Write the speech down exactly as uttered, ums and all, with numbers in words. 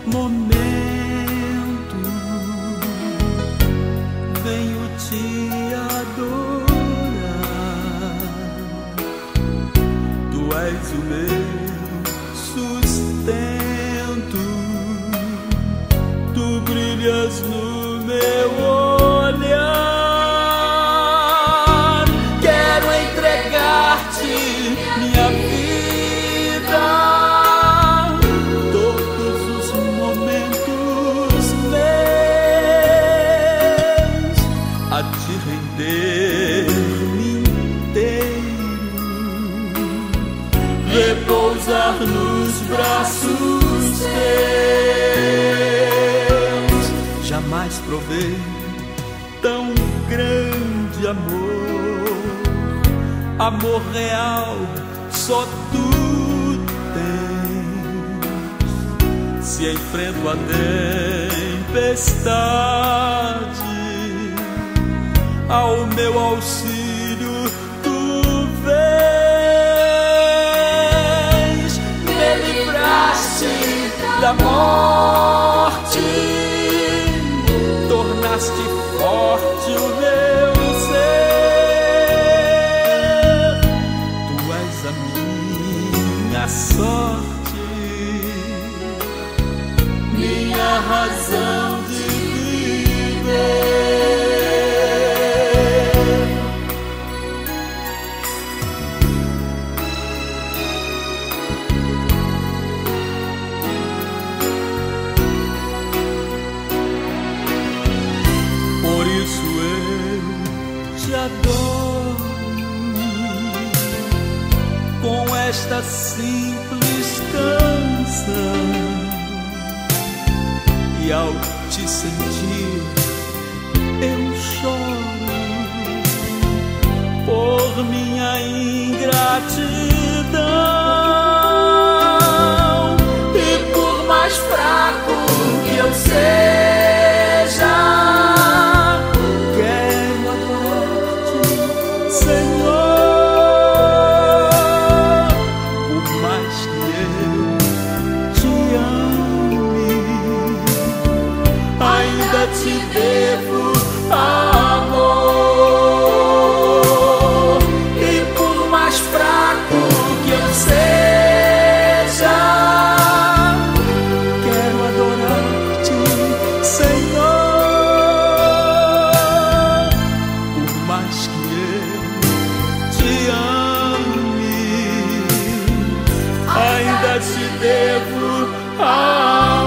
momento venho te adorar. Tu és o meu sustento, tu brilhas no meu olhar. Quero entregar-te minha vida, todos os momentos meus, a te render-me inteiro, repousar nos braços teus. Jamais provei tão grande amor, amor real só tu tens. Se enfrento a tempestade, ao meu auxílio tu vens. Me livraste da morte, tornaste forte o meu ser. Tu és a minha sorte, minha razão de viver. Por isso eu te adoro com esta simples canção, e ao te sentir eu choro por minha ingratidão. E por mais fraco que eu seja, te devo amor. E por mais fraco que eu seja, quero adorar-te, Senhor. Por mais que eu te ame, ainda te devo amor.